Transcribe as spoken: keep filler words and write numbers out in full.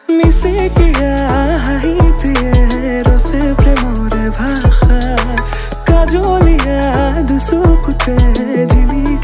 মিচিকিয়া হাঁহিটিয়ে ৰচে প্ৰেমৰে ভাষা কাজলীয়া দুচকুতে জিলি